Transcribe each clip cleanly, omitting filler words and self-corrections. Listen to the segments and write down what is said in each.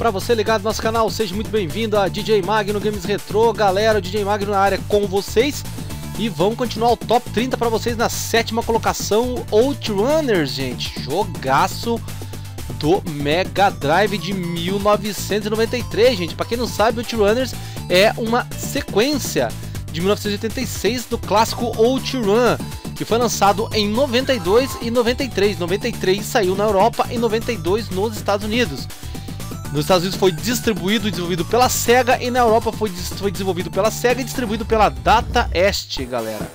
Pra você ligado no nosso canal, seja muito bem-vindo a DJ Magno Games Retro. Galera, o DJ Magno na área com vocês. E vamos continuar o top 30 pra vocês na 7ª colocação, Outrunners, gente. Jogaço do Mega Drive de 1993, gente. Pra quem não sabe, Outrunners é uma sequência de 1986 do clássico Outrun, que foi lançado em 92 e 93. 93 saiu na Europa e 92 nos Estados Unidos. Nos Estados Unidos foi distribuído e desenvolvido pela Sega, e na Europa foi desenvolvido pela Sega e distribuído pela Data East, galera.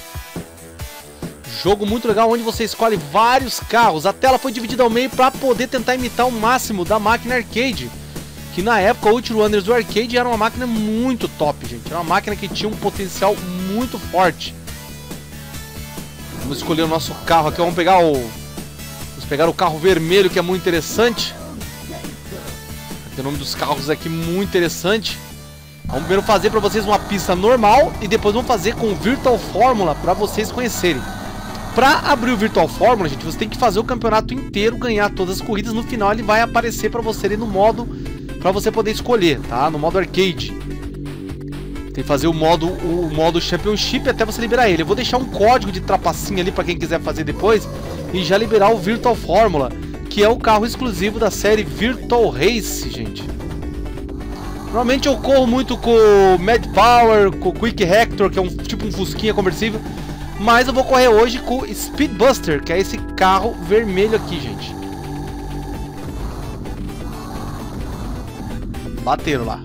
Jogo muito legal, onde você escolhe vários carros. A tela foi dividida ao meio para poder tentar imitar o máximo da máquina arcade, que na época o Outrunners do arcade era uma máquina muito top, gente. Era uma máquina que tinha um potencial muito forte. Vamos escolher o nosso carro aqui. Vamos pegar o carro vermelho, que é muito interessante. Tem o nome dos carros aqui, muito interessante. Vamos primeiro fazer para vocês uma pista normal e depois vamos fazer com Virtual Fórmula para vocês conhecerem. Para abrir o Virtual Fórmula, gente, você tem que fazer o campeonato inteiro, ganhar todas as corridas. No final ele vai aparecer para você ali no modo, para você poder escolher, tá? No modo arcade. Tem que fazer o modo Championship até você liberar ele. Eu vou deixar um código de trapacinha ali para quem quiser fazer depois e já liberar o Virtual Fórmula, que é o carro exclusivo da série Virtual Race, gente. Normalmente eu corro muito com o Mad Power, com o Quick Hector, que é tipo um fusquinha conversível, mas eu vou correr hoje com o Speedbuster, que é esse carro vermelho aqui, gente. Bateram lá.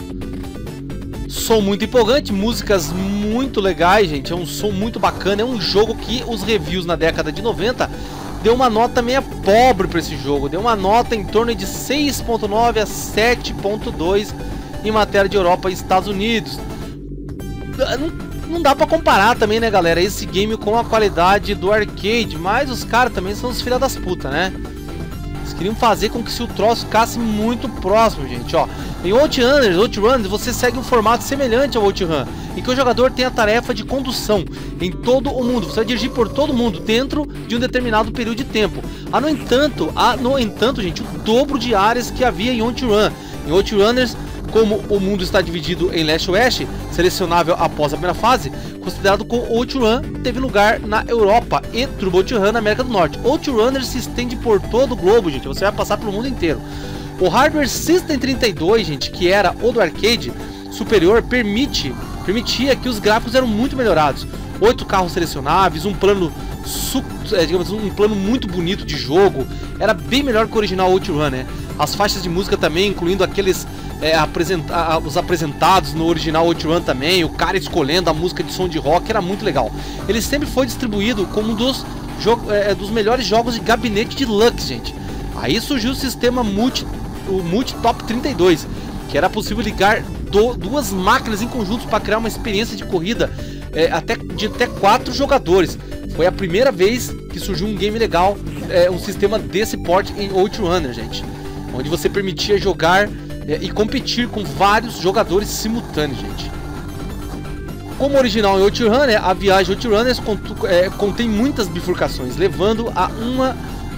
Som muito empolgante, músicas muito legais, gente. É um som muito bacana, é um jogo que os reviews na década de 90 deu uma nota meio pobre para esse jogo. Deu uma nota em torno de 6.9 a 7.2 em matéria de Europa e Estados Unidos. Não dá para comparar também, né, galera, esse game com a qualidade do arcade. Mas os caras também são os filha das putas, né? Eles queriam fazer com que se o troço ficasse muito próximo, gente, ó. Em Outrunners, você segue um formato semelhante ao Outrun, em que o jogador tem a tarefa de condução em todo o mundo. Você vai dirigir por todo mundo dentro de um determinado período de tempo. No entanto, gente, o dobro de áreas que havia em Outrun. Em Outrunners, como o mundo está dividido em leste-oeste, selecionável após a primeira fase, considerado com Outrun, teve lugar na Europa, e Turbo Outrun na América do Norte. Outrunners se estende por todo o globo, gente. Você vai passar pelo mundo inteiro. O Hardware System 32, gente, que era o do arcade superior, permitia que os gráficos eram muito melhorados. 8 carros selecionáveis, um plano muito bonito de jogo. Era bem melhor que o original Outrun, né? As faixas de música também, incluindo aqueles os apresentados no original Outrun também, o cara escolhendo a música de som de rock, era muito legal. Ele sempre foi distribuído como um dos melhores jogos de gabinete de Lux, gente. Aí surgiu o sistema Multi Top 32, que era possível ligar duas máquinas em conjunto para criar uma experiência de corrida de até 4 jogadores. Foi a primeira vez que surgiu um game legal, um sistema desse porte em Outrunner, gente, onde você permitia jogar e competir com vários jogadores simultâneos, gente. Como original em Outrun, a viagem Outrunners contém muitas bifurcações, levando a uma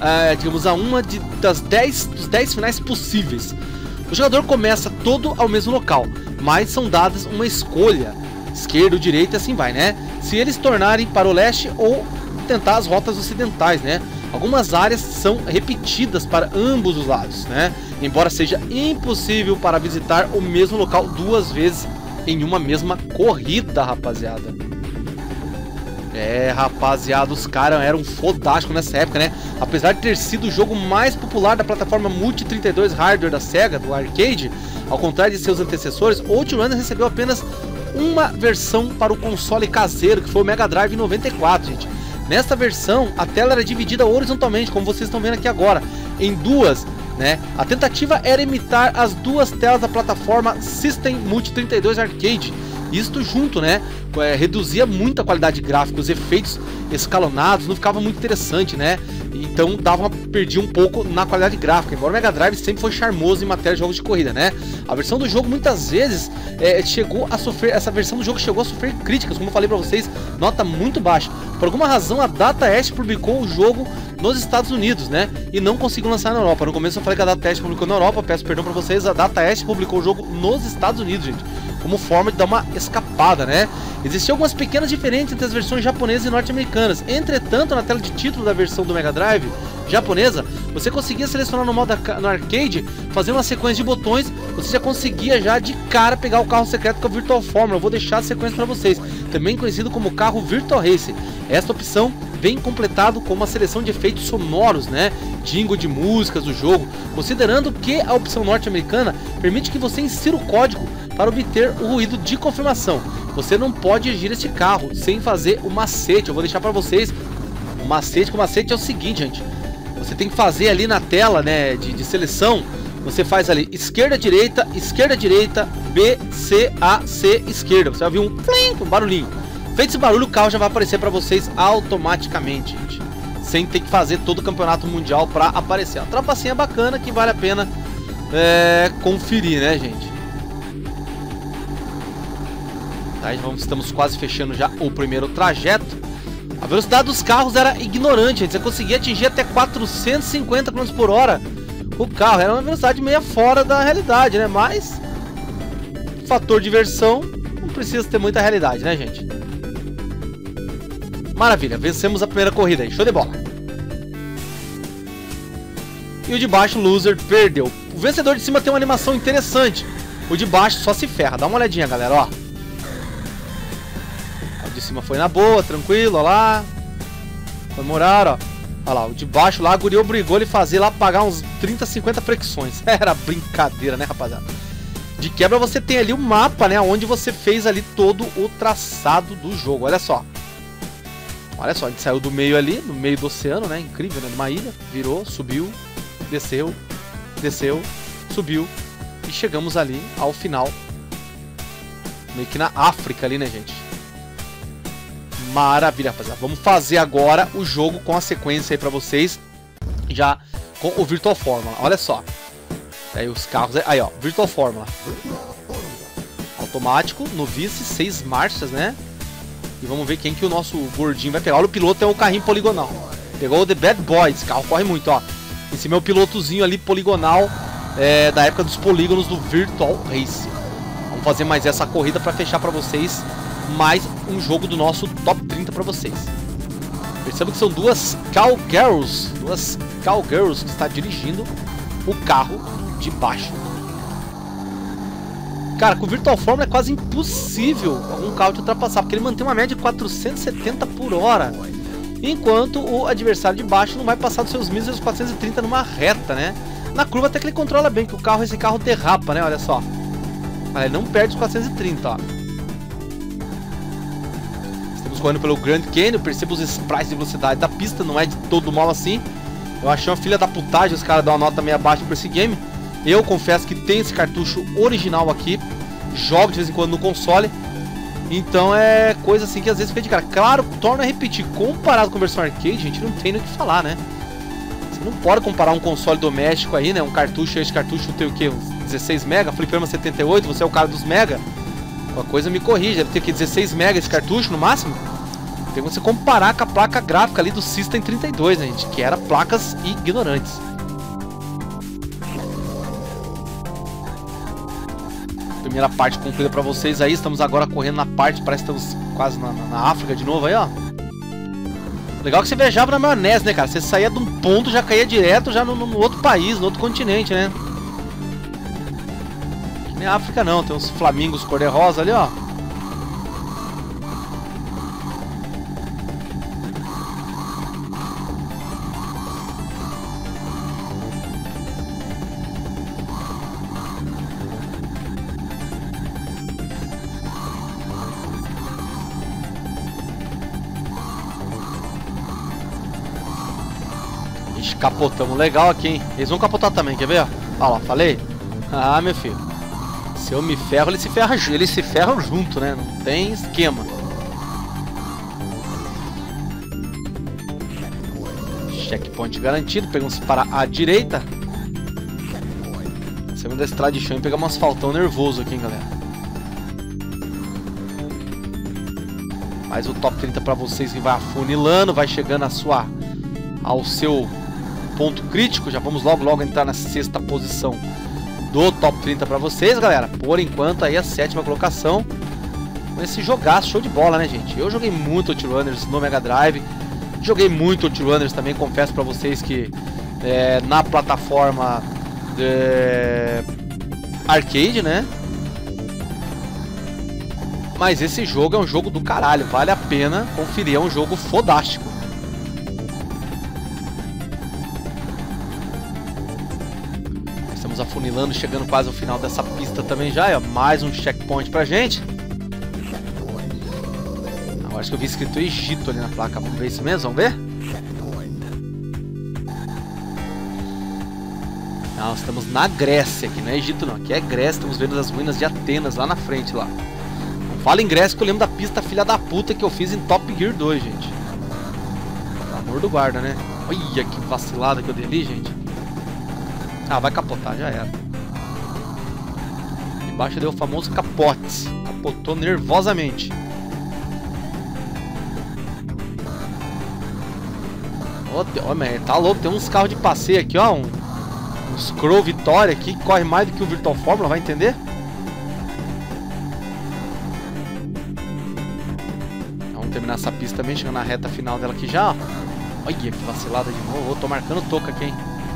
dos 10 finais possíveis. O jogador começa todo ao mesmo local, mas são dadas uma escolha, esquerda ou direita, assim vai, né? Se eles tornarem para o leste ou tentar as rotas ocidentais, né? Algumas áreas são repetidas para ambos os lados, né? Embora seja impossível para visitar o mesmo local 2 vezes em uma mesma corrida, rapaziada. Rapaziada, os caras eram fodásticos nessa época, né? Apesar de ter sido o jogo mais popular da plataforma Multi-32 Hardware da Sega, do arcade, ao contrário de seus antecessores, Outrun recebeu apenas uma versão para o console caseiro, que foi o Mega Drive em 94, gente. Nessa versão, a tela era dividida horizontalmente, como vocês estão vendo aqui agora, em duas, né? A tentativa era imitar as duas telas da plataforma System Multi-32 Arcade. Isto junto, né? Reduzia muito a qualidade gráfica, os efeitos escalonados não ficava muito interessante, né? Então perdia um pouco na qualidade gráfica. Embora o Mega Drive sempre foi charmoso em matéria de jogos de corrida, né? A versão do jogo muitas vezes essa versão do jogo chegou a sofrer críticas, como eu falei pra vocês, nota muito baixa. Por alguma razão a Data East publicou o jogo nos Estados Unidos, né? E não conseguiu lançar na Europa. No começo eu falei que a Data East publicou na Europa, peço perdão pra vocês, a Data East publicou o jogo nos Estados Unidos, gente, como forma de dar uma escapada, né? Existiam algumas pequenas diferenças entre as versões japonesas e norte-americanas. Entretanto, na tela de título da versão do Mega Drive japonesa, você conseguia selecionar no modo no arcade, fazer uma sequência de botões, você já conseguia já de cara pegar o carro secreto com a Virtual Formula. Eu vou deixar a sequência para vocês, também conhecido como carro Virtual Race. Esta opção vem completado com uma seleção de efeitos sonoros, né? Jingle de músicas do jogo, considerando que a opção norte-americana permite que você insira o código para obter o ruído de confirmação. Você não pode agir este carro sem fazer o macete. Eu vou deixar para vocês o macete, que o macete é o seguinte, gente. Você tem que fazer ali na tela, né, de seleção, você faz ali esquerda, direita, B, C, A, C, esquerda. Você vai ouvir um barulhinho. Feito esse barulho, o carro já vai aparecer para vocês automaticamente, gente, sem ter que fazer todo o campeonato mundial para aparecer. Uma trapacinha bacana que vale a pena conferir, né, gente? Tá, estamos quase fechando já o primeiro trajeto. A velocidade dos carros era ignorante, gente. Você conseguia atingir até 450 km por hora. O carro era uma velocidade meio fora da realidade, né? Mas fator diversão, não precisa ter muita realidade, né, gente? Maravilha, vencemos a primeira corrida aí, show de bola. E o de baixo, o loser, perdeu. O vencedor de cima tem uma animação interessante. O de baixo só se ferra. Dá uma olhadinha, galera, ó. O de cima foi na boa, tranquilo, ó lá. Comemoraram, ó. Olha lá, o de baixo lá, a guria obrigou ele a fazer lá, pagar uns 30, 50 flexões. Era brincadeira, né, rapaziada? De quebra você tem ali o mapa, né, onde você fez ali todo o traçado do jogo. Olha só. Olha só, a gente saiu do meio ali, no meio do oceano, né, incrível, né, numa ilha. Virou, subiu, desceu, subiu. E chegamos ali ao final. Meio que na África ali, né, gente? Maravilha, rapaziada. Vamos fazer agora o jogo com a sequência aí pra vocês. Já com o Virtual Formula. Olha só. Aí os carros... Aí, ó. Virtual Formula. Automático. Novice. 6 marchas, né? E vamos ver quem que o nosso gordinho vai pegar. Olha, o piloto é um carrinho poligonal. Pegou o The Bad Boys. Esse carro corre muito, ó. Esse meu pilotozinho ali poligonal. Da época dos polígonos do Virtual Race. Vamos fazer mais essa corrida pra fechar pra vocês mais um jogo do nosso Top 30 pra vocês. Perceba que são duas cowgirls que está dirigindo o carro de baixo. Cara, com o Virtual Formula é quase impossível algum carro te ultrapassar, porque ele mantém uma média de 470 por hora, enquanto o adversário de baixo não vai passar dos seus míseros 430 numa reta, né? Na curva até que ele controla bem, que esse carro derrapa, né? Olha só. Mas ele não perde os 430, ó. Correndo pelo Grand Canyon, percebo os sprites de velocidade da pista, não é de todo mal assim. Eu achei uma filha da putagem os caras dão uma nota meio abaixo pra esse game. Eu confesso que tem esse cartucho original aqui, jogo de vez em quando no console, então é coisa assim que às vezes fica de cara. Claro, torna a repetir, comparado com a versão arcade, gente, não tem nem o que falar, né? Você não pode comparar um console doméstico aí, né? Um cartucho, esse cartucho tem o que? Uns 16 MB, Fliperama 78, você é o cara dos mega. Uma coisa me corrija, deve ter que 16 MB esse cartucho no máximo. Tem que você comparar com a placa gráfica ali do System 32, né, gente? Que era placas ignorantes. Primeira parte concluída pra vocês aí. Estamos agora correndo na parte, parece que estamos quase na África de novo aí, ó. Legal que você viajava na maionese, né, cara? Você saía de um ponto, já caía direto já no outro país, no outro continente, né? Nem a África não, tem uns flamingos cor-de-rosa ali, ó. Ixi, capotamos legal aqui, hein? Eles vão capotar também, quer ver? Olha lá, falei? Ah, meu filho. Se eu me ferro, eles se ferram junto, né? Não tem esquema. Checkpoint garantido. Pegamos para a direita. Segunda estrada de chão e pegamos um asfaltão nervoso aqui, hein, galera. Mais o top 30 para vocês que vai afunilando, vai chegando a sua ao seu ponto crítico. Já vamos logo entrar na 6ª posição do top 30 para vocês, galera. Por enquanto aí a 7ª colocação com esse jogaço, show de bola, né, gente? Eu joguei muito OutRunners no Mega Drive, joguei muito OutRunners também, confesso para vocês que na plataforma arcade, né? Mas esse jogo é um jogo do caralho, vale a pena conferir, é um jogo fodástico. Estamos afunilando, chegando quase ao final dessa pista também já, ó, mais um checkpoint pra gente. Agora acho que eu vi escrito Egito ali na placa, vamos ver isso mesmo, vamos ver? Não, estamos na Grécia aqui, não é Egito não, aqui é Grécia, estamos vendo as ruínas de Atenas lá na frente lá. Não fala em Grécia que eu lembro da pista filha da puta que eu fiz em Top Gear 2, gente. Pelo amor do guarda, né? Olha que vacilada que eu dei ali, gente. Ah, vai capotar, já era. Embaixo deu o famoso capote. Capotou nervosamente. Ó, mas tá louco, tem uns carros de passeio aqui, ó. Um Scroll Vitória aqui, que corre mais do que o Virtual Fórmula, vai entender? Vamos terminar essa pista também, chegando na reta final dela aqui já, ó. Olha que vacilada de novo, tô marcando toca aqui, hein.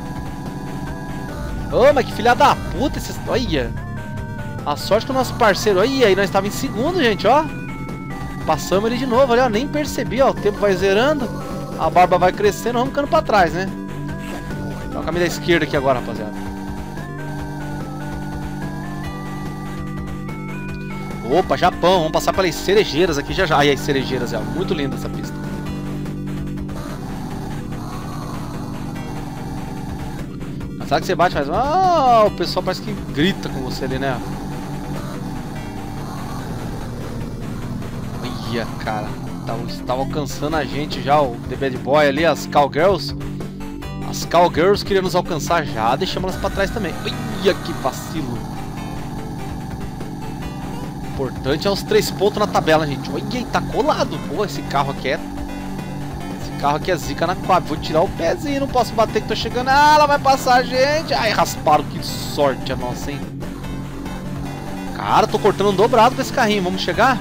Ô, mas que filha da puta esses... Olha. A sorte que o nosso parceiro... Olha, aí nós estávamos em segundo, gente, ó. Passamos ele de novo, olha, ó. Nem percebi, ó. O tempo vai zerando. A barba vai crescendo, vamos ficando pra trás, né? Então, caminho da esquerda aqui agora, rapaziada. Opa, Japão. Vamos passar pelas cerejeiras aqui já já. Aí, as cerejeiras, é muito linda essa pista. Sabe que você bate, mas o pessoal parece que grita com você ali, né? Olha, cara, tava alcançando a gente já, o The Bad Boy ali, as Cowgirls. As Cowgirls queriam nos alcançar já, deixamos elas pra trás também. Olha que vacilo. Importante é os 3 pontos na tabela, gente. Olha, tá colado. Pô, esse carro aqui é... carro aqui é zica na quadra. Vou tirar o pezinho, não posso bater que tô chegando. Ah, ela vai passar a gente. Ai, rasparam, que sorte a nossa, hein. Cara, tô cortando um dobrado com esse carrinho. Vamos chegar?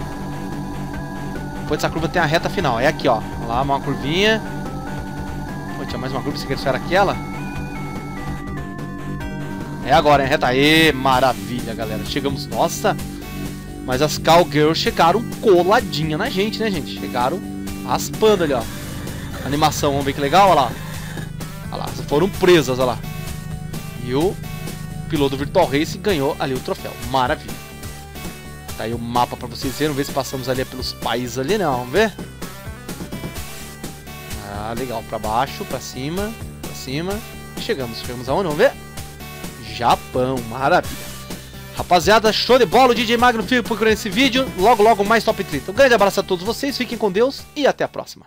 Depois dessa curva tem a reta final. É aqui, ó. Olha lá, uma curvinha. Pô, tinha mais uma curva, se quer era aquela. É agora, hein, reta. Aê, maravilha, galera. Chegamos, nossa. Mas as Cowgirls chegaram coladinha na gente, né, gente? Chegaram raspando ali, ó. Animação, vamos ver que legal, olha lá. Olha lá, foram presas, olha lá. E o piloto do Virtual Race ganhou ali o troféu. Maravilha. Tá aí o mapa pra vocês verem. Vamos ver se passamos ali pelos países ali, né? Vamos ver. Ah, legal. Pra baixo, pra cima, pra cima. Chegamos aonde? Vamos ver. Japão, maravilha. Rapaziada, show de bola. O DJ Magno fica procurando esse vídeo. Logo mais top 30. Um grande abraço a todos vocês. Fiquem com Deus e até a próxima.